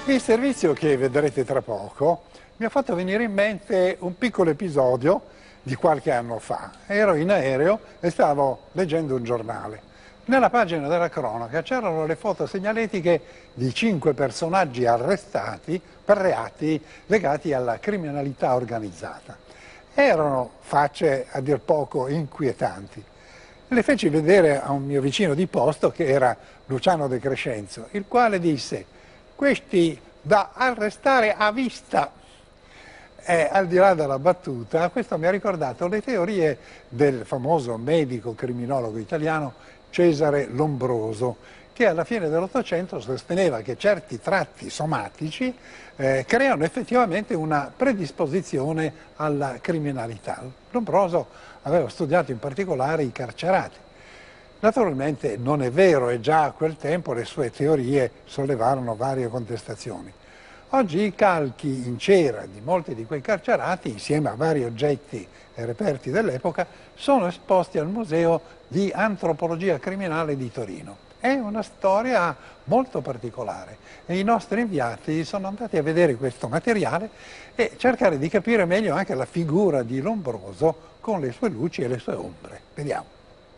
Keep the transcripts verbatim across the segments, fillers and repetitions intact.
Il servizio che vedrete tra poco mi ha fatto venire in mente un piccolo episodio di qualche anno fa. Ero in aereo e stavo leggendo un giornale. Nella pagina della cronaca c'erano le foto segnaletiche di cinque personaggi arrestati per reati legati alla criminalità organizzata. Erano facce a dir poco inquietanti. Le feci vedere a un mio vicino di posto che era Luciano De Crescenzo, il quale disse: questi da arrestare a vista. E al di là della battuta, questo mi ha ricordato le teorie del famoso medico criminologo italiano Cesare Lombroso, che alla fine dell'Ottocento sosteneva che certi tratti somatici eh, creano effettivamente una predisposizione alla criminalità. Lombroso aveva studiato in particolare i carcerati. Naturalmente non è vero e già a quel tempo le sue teorie sollevarono varie contestazioni. Oggi i calchi in cera di molti di quei carcerati, insieme a vari oggetti e reperti dell'epoca, sono esposti al Museo di Antropologia Criminale di Torino. È una storia molto particolare e i nostri inviati sono andati a vedere questo materiale e cercare di capire meglio anche la figura di Lombroso con le sue luci e le sue ombre. Vediamo.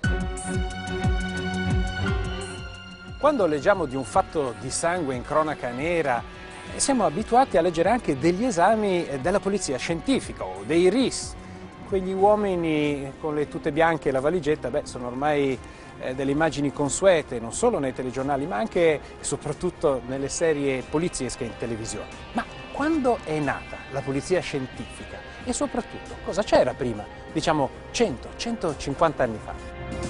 Quando leggiamo di un fatto di sangue in cronaca nera, siamo abituati a leggere anche degli esami della polizia scientifica o dei R I S. Quegli uomini con le tute bianche e la valigetta, beh, sono ormai eh, delle immagini consuete, non solo nei telegiornali, ma anche e soprattutto nelle serie poliziesche in televisione. Ma quando è nata la polizia scientifica? E soprattutto, cosa c'era prima? Diciamo cento centocinquanta anni fa.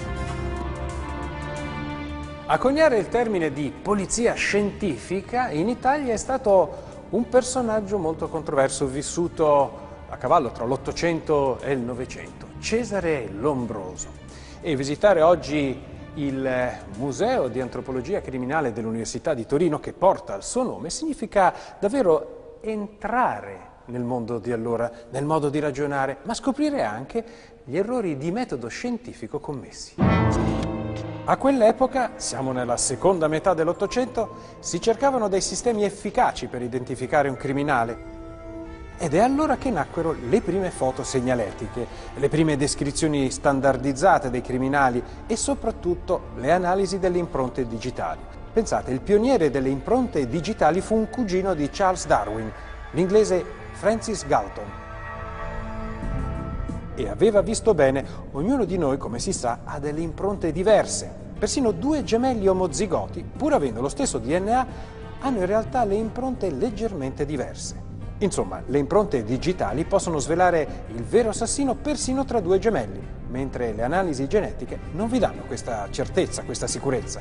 A coniare il termine di polizia scientifica in Italia è stato un personaggio molto controverso, vissuto a cavallo tra l'Ottocento e il Novecento, Cesare Lombroso. E visitare oggi il Museo di Antropologia Criminale dell'Università di Torino, che porta il suo nome, significa davvero entrare nel mondo di allora, nel modo di ragionare, ma scoprire anche gli errori di metodo scientifico commessi. A quell'epoca, siamo nella seconda metà dell'Ottocento, si cercavano dei sistemi efficaci per identificare un criminale. Ed è allora che nacquero le prime foto segnaletiche, le prime descrizioni standardizzate dei criminali e soprattutto le analisi delle impronte digitali. Pensate, il pioniere delle impronte digitali fu un cugino di Charles Darwin, l'inglese Francis Galton. E aveva visto bene, ognuno di noi, come si sa, ha delle impronte diverse. Persino due gemelli omozigoti, pur avendo lo stesso D N A, hanno in realtà le impronte leggermente diverse. Insomma, le impronte digitali possono svelare il vero assassino persino tra due gemelli, mentre le analisi genetiche non vi danno questa certezza, questa sicurezza.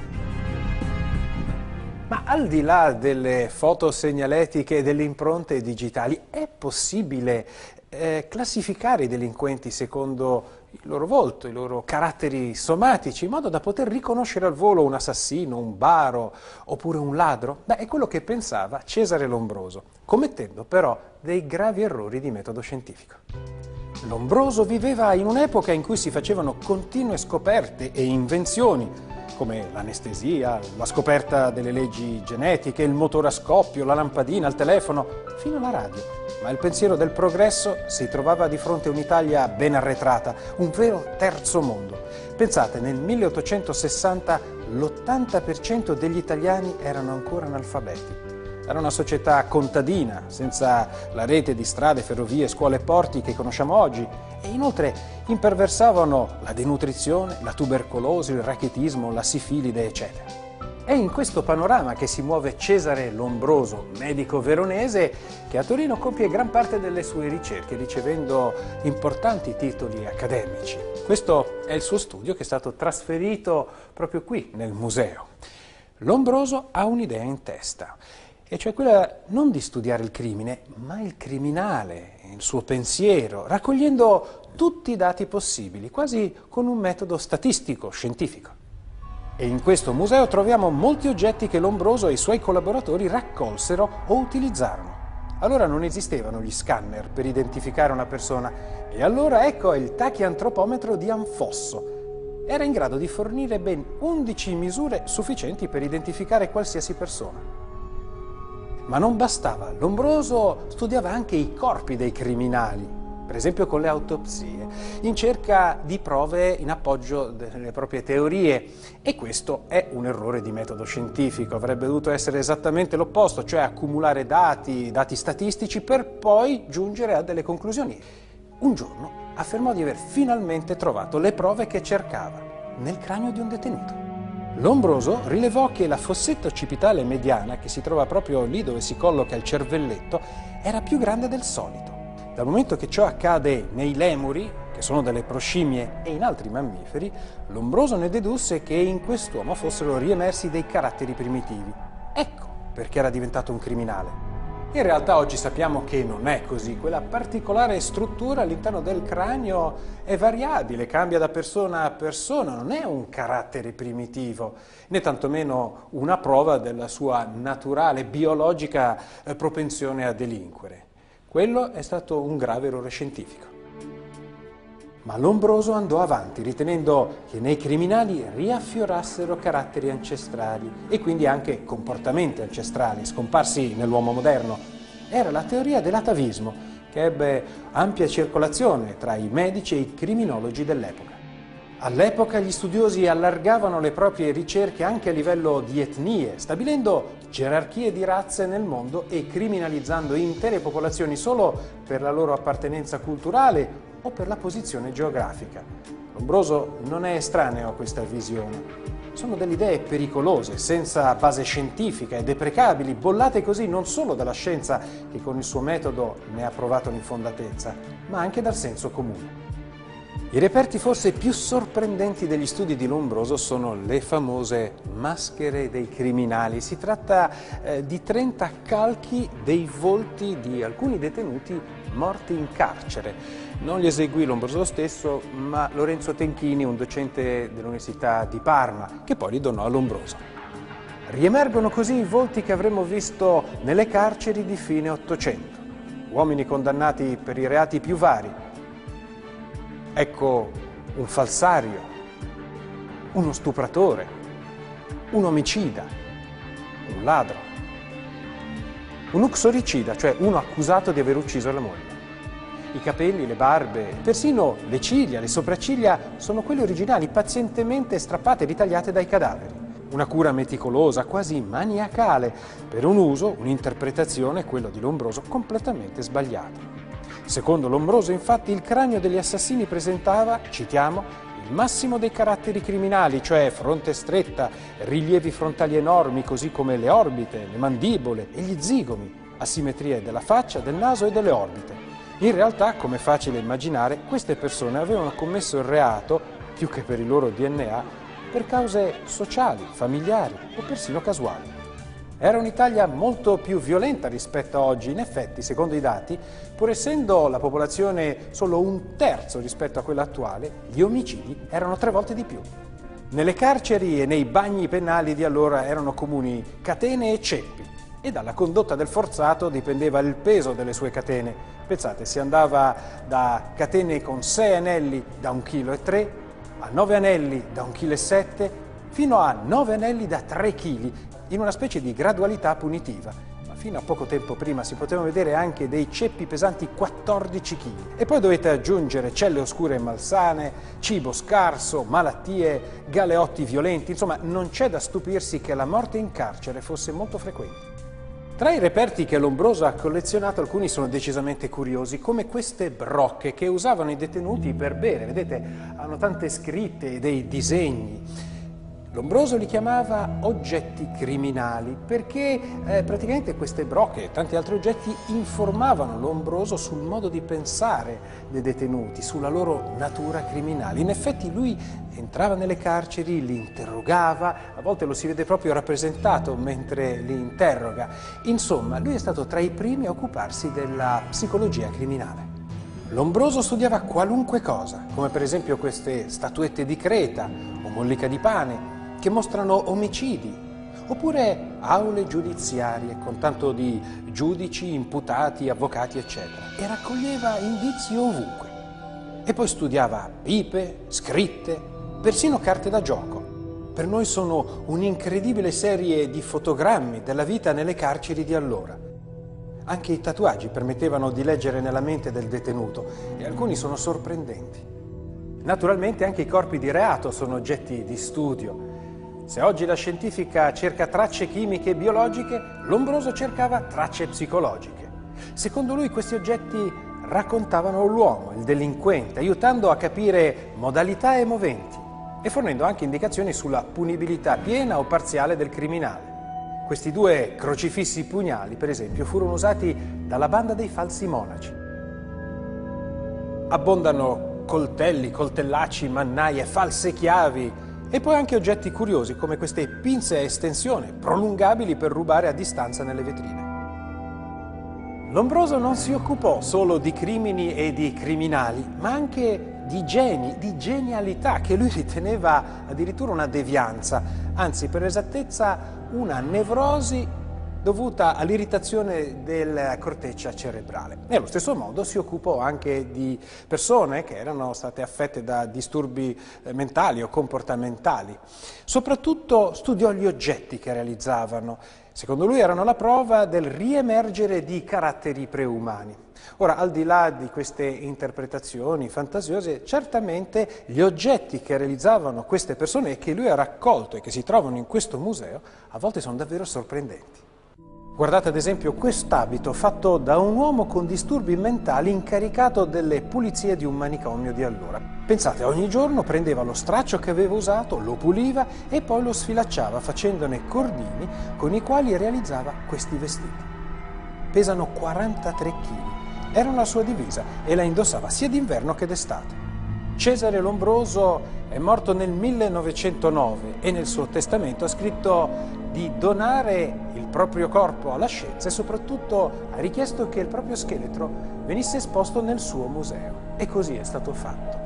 Ma al di là delle foto segnaletiche e delle impronte digitali, è possibile eh, classificare i delinquenti secondo il loro volto, i loro caratteri somatici, in modo da poter riconoscere al volo un assassino, un baro oppure un ladro? Beh, è quello che pensava Cesare Lombroso, commettendo però dei gravi errori di metodo scientifico. Lombroso viveva in un'epoca in cui si facevano continue scoperte e invenzioni, come l'anestesia, la scoperta delle leggi genetiche, il motore a scoppio, la lampadina, il telefono, fino alla radio. Ma il pensiero del progresso si trovava di fronte a un'Italia ben arretrata, un vero terzo mondo. Pensate, nel milleottocentosessanta l'ottanta per cento degli italiani erano ancora analfabeti. Era una società contadina, senza la rete di strade, ferrovie, scuole e porti che conosciamo oggi, e inoltre imperversavano la denutrizione, la tubercolosi, il rachitismo, la sifilide, eccetera. È in questo panorama che si muove Cesare Lombroso, medico veronese, che a Torino compie gran parte delle sue ricerche, ricevendo importanti titoli accademici. Questo è il suo studio che è stato trasferito proprio qui, nel museo. Lombroso ha un'idea in testa, e cioè quella non di studiare il crimine, ma il criminale, il suo pensiero, raccogliendo tutti i dati possibili, quasi con un metodo statistico, scientifico. E in questo museo troviamo molti oggetti che Lombroso e i suoi collaboratori raccolsero o utilizzarono. Allora non esistevano gli scanner per identificare una persona, e allora ecco il tachiantropometro di Anfosso. Era in grado di fornire ben undici misure sufficienti per identificare qualsiasi persona. Ma non bastava, Lombroso studiava anche i corpi dei criminali, per esempio con le autopsie, in cerca di prove in appoggio delle proprie teorie. E questo è un errore di metodo scientifico, avrebbe dovuto essere esattamente l'opposto, cioè accumulare dati, dati statistici per poi giungere a delle conclusioni. Un giorno affermò di aver finalmente trovato le prove che cercava nel cranio di un detenuto. Lombroso rilevò che la fossetta occipitale mediana, che si trova proprio lì dove si colloca il cervelletto, era più grande del solito. Dal momento che ciò accade nei lemuri, che sono delle proscimie, e in altri mammiferi, Lombroso ne dedusse che in quest'uomo fossero riemersi dei caratteri primitivi. Ecco perché era diventato un criminale. In realtà oggi sappiamo che non è così, quella particolare struttura all'interno del cranio è variabile, cambia da persona a persona, non è un carattere primitivo, né tantomeno una prova della sua naturale, biologica propensione a delinquere. Quello è stato un grave errore scientifico. Ma Lombroso andò avanti, ritenendo che nei criminali riaffiorassero caratteri ancestrali e quindi anche comportamenti ancestrali, scomparsi nell'uomo moderno. Era la teoria dell'atavismo, che ebbe ampia circolazione tra i medici e i criminologi dell'epoca. All'epoca gli studiosi allargavano le proprie ricerche anche a livello di etnie, stabilendo gerarchie di razze nel mondo e criminalizzando intere popolazioni solo per la loro appartenenza culturale o per la posizione geografica. Lombroso non è estraneo a questa visione. Sono delle idee pericolose, senza base scientifica e deprecabili, bollate così non solo dalla scienza, che con il suo metodo ne ha provato l'infondatezza, ma anche dal senso comune. I reperti forse più sorprendenti degli studi di Lombroso sono le famose maschere dei criminali. Si tratta eh, di trenta calchi dei volti di alcuni detenuti morti in carcere. Non li eseguì Lombroso stesso, ma Lorenzo Tenchini, un docente dell'Università di Parma, che poi li donò a Lombroso. Riemergono così i volti che avremmo visto nelle carceri di fine Ottocento. Uomini condannati per i reati più vari. Ecco un falsario, uno stupratore, un omicida, un ladro, un uxoricida, cioè uno accusato di aver ucciso la moglie. I capelli, le barbe, persino le ciglia, le sopracciglia sono quelle originali, pazientemente strappate e ritagliate dai cadaveri. Una cura meticolosa, quasi maniacale, per un uso, un'interpretazione, quello di Lombroso, completamente sbagliato. Secondo Lombroso, infatti, il cranio degli assassini presentava, citiamo, il massimo dei caratteri criminali, cioè fronte stretta, rilievi frontali enormi, così come le orbite, le mandibole e gli zigomi, asimmetrie della faccia, del naso e delle orbite. In realtà, come è facile immaginare, queste persone avevano commesso il reato, più che per il loro D N A, per cause sociali, familiari o persino casuali. Era un'Italia molto più violenta rispetto a oggi. In effetti, secondo i dati, pur essendo la popolazione solo un terzo rispetto a quella attuale, gli omicidi erano tre volte di più. Nelle carceri e nei bagni penali di allora erano comuni catene e ceppi, e dalla condotta del forzato dipendeva il peso delle sue catene. Pensate, si andava da catene con sei anelli da un chilo e tre, a nove anelli da un chilo e sette, fino a nove anelli da tre chili, in una specie di gradualità punitiva. Ma fino a poco tempo prima si potevano vedere anche dei ceppi pesanti quattordici chili. E poi dovete aggiungere celle oscure e malsane, cibo scarso, malattie, galeotti violenti. Insomma, non c'è da stupirsi che la morte in carcere fosse molto frequente. Tra i reperti che Lombroso ha collezionato, alcuni sono decisamente curiosi, come queste brocche che usavano i detenuti per bere. Vedete, hanno tante scritte e dei disegni. Lombroso li chiamava oggetti criminali perché eh, praticamente queste brocche e tanti altri oggetti informavano Lombroso sul modo di pensare dei detenuti, sulla loro natura criminale. In effetti lui entrava nelle carceri, li interrogava, a volte lo si vede proprio rappresentato mentre li interroga. Insomma, lui è stato tra i primi a occuparsi della psicologia criminale. Lombroso studiava qualunque cosa, come per esempio queste statuette di Creta o mollica di pane, che mostrano omicidi, oppure aule giudiziarie con tanto di giudici, imputati, avvocati, eccetera, e raccoglieva indizi ovunque. E poi studiava pipe, scritte, persino carte da gioco. per noi sono un'incredibile serie di fotogrammi della vita nelle carceri di allora. Anche i tatuaggi permettevano di leggere nella mente del detenuto e alcuni sono sorprendenti. Naturalmente anche i corpi di reato sono oggetti di studio. Se oggi la scientifica cerca tracce chimiche e biologiche, Lombroso cercava tracce psicologiche. Secondo lui questi oggetti raccontavano l'uomo, il delinquente, aiutando a capire modalità e moventi e fornendo anche indicazioni sulla punibilità piena o parziale del criminale. Questi due crocifissi pugnali, per esempio, furono usati dalla banda dei falsi monaci. Abbondano coltelli, coltellacci, mannaie, false chiavi e poi anche oggetti curiosi come queste pinze a estensione prolungabili per rubare a distanza nelle vetrine. Lombroso non si occupò solo di crimini e di criminali, ma anche di geni, di genialità, che lui riteneva addirittura una devianza, anzi per esattezza una nevrosi dovuta all'irritazione della corteccia cerebrale. E allo stesso modo si occupò anche di persone che erano state affette da disturbi mentali o comportamentali. Soprattutto studiò gli oggetti che realizzavano. Secondo lui erano la prova del riemergere di caratteri preumani. Ora, al di là di queste interpretazioni fantasiose, certamente gli oggetti che realizzavano queste persone e che lui ha raccolto e che si trovano in questo museo, a volte sono davvero sorprendenti. Guardate ad esempio quest'abito fatto da un uomo con disturbi mentali incaricato delle pulizie di un manicomio di allora. Pensate, ogni giorno prendeva lo straccio che aveva usato, lo puliva e poi lo sfilacciava facendone cordini con i quali realizzava questi vestiti. Pesano quarantatré chili, erano la sua divisa e la indossava sia d'inverno che d'estate. Cesare Lombroso è morto nel millenovecentonove e nel suo testamento ha scritto di donare il proprio corpo alla scienza e soprattutto ha richiesto che il proprio scheletro venisse esposto nel suo museo. E così è stato fatto.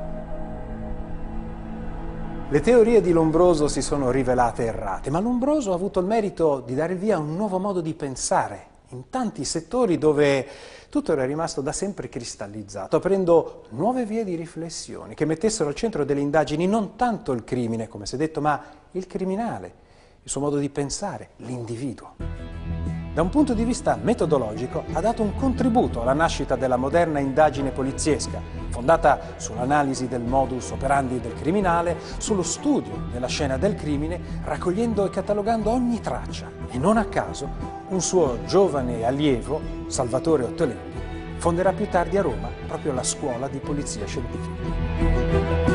Le teorie di Lombroso si sono rivelate errate, ma Lombroso ha avuto il merito di dare il via a un nuovo modo di pensare in tanti settori dove tutto era rimasto da sempre cristallizzato, aprendo nuove vie di riflessione che mettessero al centro delle indagini non tanto il crimine, come si è detto, ma il criminale, il suo modo di pensare, l'individuo. Da un punto di vista metodologico ha dato un contributo alla nascita della moderna indagine poliziesca, fondata sull'analisi del modus operandi del criminale, sullo studio della scena del crimine, raccogliendo e catalogando ogni traccia. E non a caso, un suo giovane allievo, Salvatore Ottolenghi, fonderà più tardi a Roma proprio la scuola di polizia scientifica.